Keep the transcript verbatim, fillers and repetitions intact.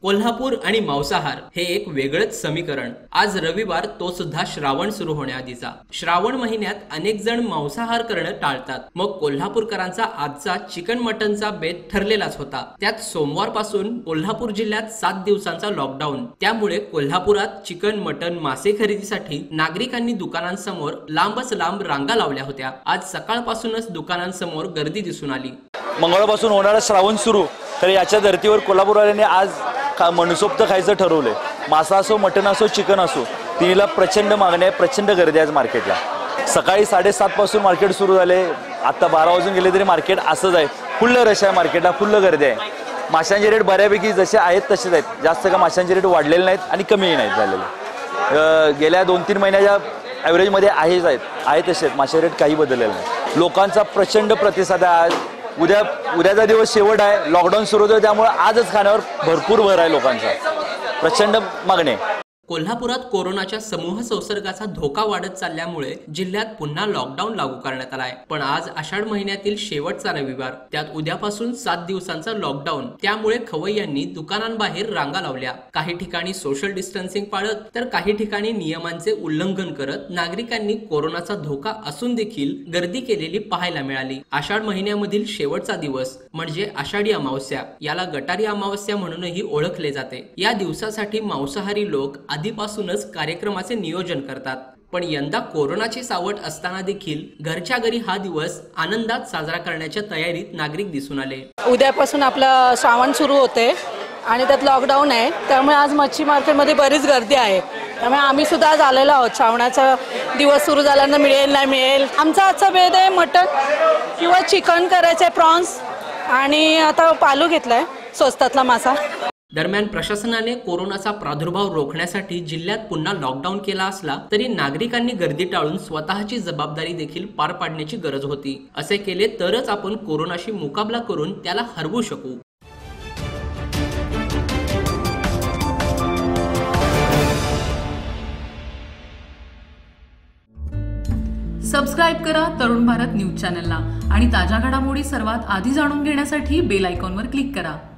कोल्हापूर आणि मांसाहार हे एक वेगळंच समीकरण। आज रविवार, तो सुद्धा श्रावण सुरू होण्याआधीचा। श्रावण महिन्यात अनेक जण मांसाहार करणं टाळतात, मग कोल्हापूरकरांचा आजचा चिकन मटनचा बेत ठरलेलाच होता। त्यात सोमवारपासून कोल्हापूर जिल्ह्यात सात दिवसांचा लॉकडाऊन, त्यामुळे कोल्हापुरात चिकन मटन मासे खरेदीसाठी नागरिकांनी दुकानांसमोर लांबच लांब रांगा लावल्या होत्या। आज सकाळपासूनच दुकानांसमोर गर्दी दिसून आली। मंगळवारपासून होणारा श्रावण सुरू, तर याच्या धर्तीवर कोल्हापूरवाल्यांनी आज मनसोक्त खायचं ठरवलंय। मासा असो, मटन असो, चिकन असो, तिला प्रचंड मागणी आहे, प्रचंड गर्दी आहे मार्केटला। सकाळी साडेसात पासून मार्केट सुरू झाले, आता बारा वाजून गेले तरी मार्केट असंच आहे, फुल्ल रश आहे मार्केटला, फुल्ल गर्दी आहे। माशांचे रेट बऱ्यापैकी जसे आहेत तसेच आहेत, जास्त का माशांचे रेट वाढलेले नाहीत आणि कमीही नाहीत झालेले। गेल्या दोन तीन महिन्याच्या ॲव्हरेजमध्ये आहेच आहेत आहे तसे आहेत, माशाचे रेट काही बदललेले नाही। लोकांचा प्रचंड प्रतिसाद आहे। आज उद्या उद्याचा दिवस शेवट आहे, लॉकडाऊन सुरू होतं, त्यामुळे आजच खाण्यावर भरपूर भर आहे लोकांचा, प्रचंड मागणी आहे। कोल्हापुरात कोरोनाच्या समूह संसर्गाचा धोका वाढत चालल्यामुळे जिल्ह्यात पुन्हा लॉकडाऊन लागू करण्यात आलाय। पण आज आषाढ महिन्यातील शेवटचा रविवार, त्यात उद्यापासून सात दिवसांचा लॉकडाऊन, त्यामुळे खवय्यांनी दुकानांबाहेर रांगा लावल्या। काही ठिकाणी सोशल डिस्टन्सिंग पाळत, तर काही ठिकाणी नियमांचे उल्लंघन करत नागरिकांनी कोरोनाचा धोका असून देखील गर्दी केलेली पाहायला मिळाली। आषाढ महिन्यामधील शेवटचा दिवस म्हणजे आषाढी अमावस्या, याला गटारी अमावस्या म्हणूनही ओळखले जाते। या दिवसासाठी मांसाहारी लोक आधीपासूनच कार्यक्रमाचे नियोजन करतात, पण यंदा कोरोनाची सावट असताना देखील घरच्या घरी हा दिवस आनंदात साजरा करण्याच्या तयारीत नागरिक दिसून आले। उद्यापासून आपला श्रावण सुरू होते आणि त्यात लॉकडाऊन आहे, त्यामुळे आज मच्छी मार्केटमध्ये बरीच गर्दी आहे। त्यामुळे आम्ही सुद्धा आज आलेलो आहोत। श्रावणाचा दिवस सुरू झाल्यानंतर मिळेल नाही मिळेल, आमचा आजचा बेत आहे मटन किंवा चिकन करायचं आहे, प्रॉन्स, आणि आता पालू घेतलाय स्वस्तातला मासा। दरम्यान प्रशासनाने कोरोनाचा प्रादुर्भाव रोखण्यासाठी जिल्ह्यात पुन्हा लॉकडाऊन केला असला तरी नागरिकांनी गर्दी टाळून स्वतःची जबाबदारी देखील पार पाडण्याची गरज होती। असे केले तरच आपण कोरोनाशी मुकाबला करून त्याला हरवू शकू। सबस्क्राइब करा तरुण भारत न्यूज चॅनलला आणि ताज्या घडामोडी सर्वात आधी जाणून घेण्यासाठी बेल आयकॉनवर क्लिक करा।